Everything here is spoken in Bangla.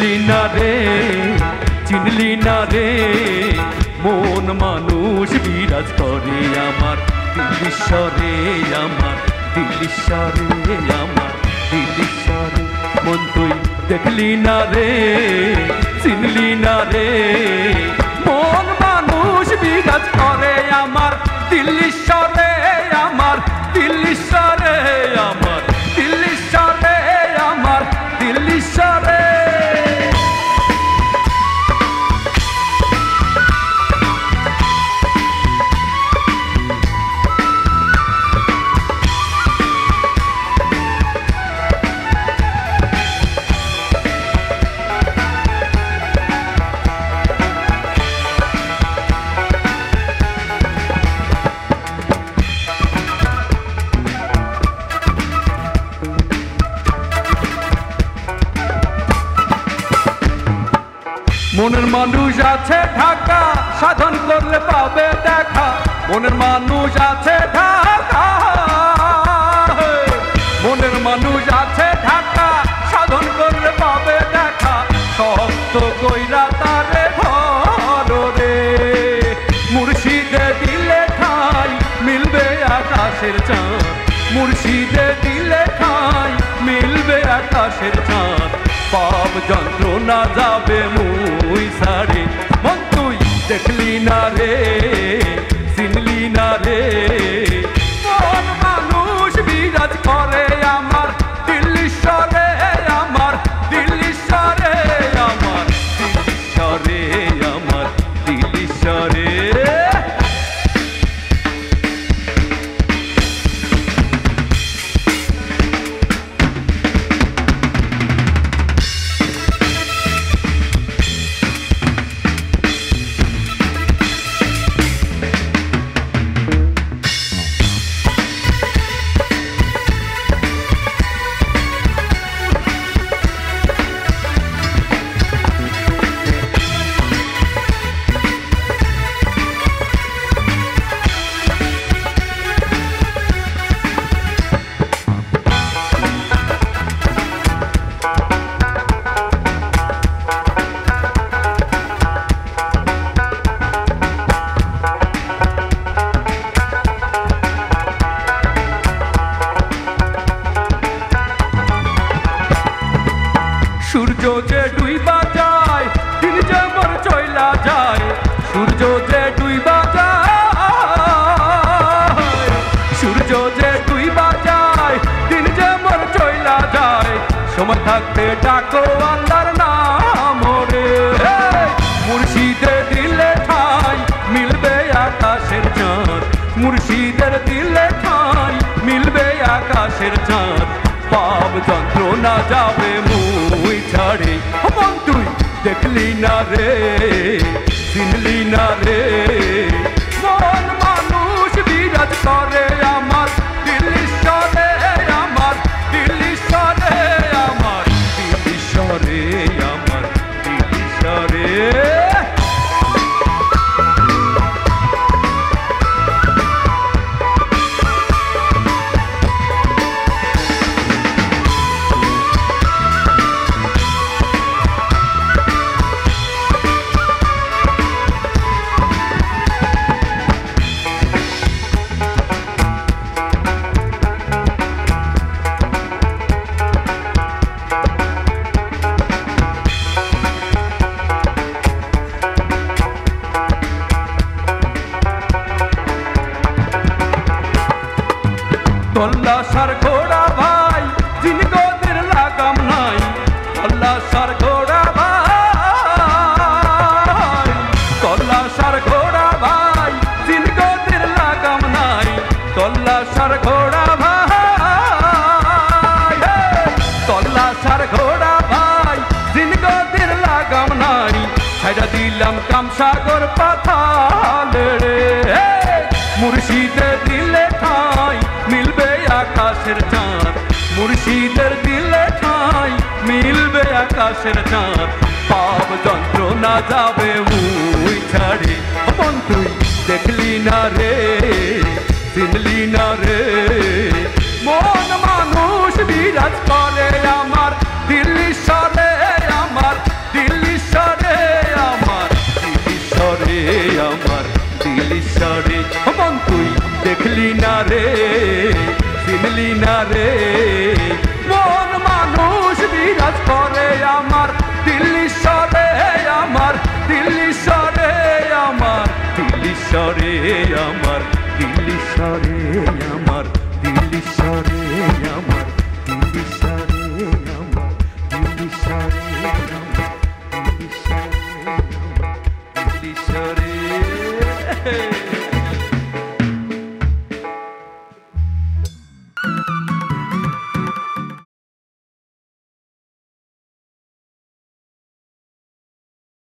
চিনলি না রে মন মানুষ বিরাজ করে আমার দিলিশ্বরে আমার দিলিশ্বরে আমার দিলিশ্বরে মন তুই দেখলি না রে চিনলি না রে মন মানুষ বিরাজ করে আমার দিলিশ্বরে আমার দিলিশ্বরে আমার দিলিশ্বরে আমার দিলিশ্বরে মনের মানুষ আছে ঢাকা সাধন করলে পাবে দেখা মনের মানুষ আছে ঢাকা মনের মানুষ আছে ঢাকা সাধন করলে পাবে দেখা শক্ত কইরা তারে ধরো রে মুর্শিদে দিলে ঠাই মিলবে আকাশের চাঁদ মুর্শিদে দিলে ঠাই মিলবে আকাশের চাঁদ পাপ যন্ত্রণা যাবে মুই সারে মন তুই দেখলি না রে চিনলি না রে মন মানুষ বিরাজ করে আমার দিলিশ্বরে আমার দিলিশ্বরে আমার দিলিশ্বরে আমার দিলিশ্বরে সূর্য যে ডুইবা যায় দিন যে মোর চইলা যায় সূর্য যে ডুইবা যায় সূর্য যে ডুইবা যায় দিন যে মোর চইলা যায় সময় থাকতে ডাকো আল্লাহর নাম রে মুর্শিদে দিলে ঠাই মিলবে আকাশের চাঁদ মুর্শিদের দিলে ঠাই মিলবে আকাশের চাঁদ পাপ যন্ত্রণা যাবে মুই ছাড়ে মন তুই দেখলি না রে চিনলি না রে মন মানুষ বিরাজ করে আমার দিলিশ্বরে আমার দিলিশ্বরে আমার দিলিশ্বরে আমার দিলিশ্বরে তল্লাশার ঘোড়া ভাই জিনগদের লাগাম নাই তল্লাশার ঘোড়া ভাই তল্লাশার ঘোড়া ভাই জিনগদের লাগাম নাই তল্লাশার ঘোড়া ভাই তল্লাশার ঘোড়া ভাই জিনগদের লাগাম নাই ছাইড়া দিলাম কামসাগর পাথালে রে মুর্শিদে দিলে ঠাই মিলবে আকাশের চাঁদ মুর্শিদের দিলে ঠাই মিলবে আকাশের চাঁদ পাপ যন্ত্রণা যাবে মুই ছাড়ে মন তুই দেখলি না রে চিনলি না রে মন মানুষ বিরাজ করে আমার দিলিশ্বরে আমার দিল্লি শহরে আমার, দিল্লি শহরে আমার, দিল্লি শহরে আমার, দিল্লি শহরে আমার।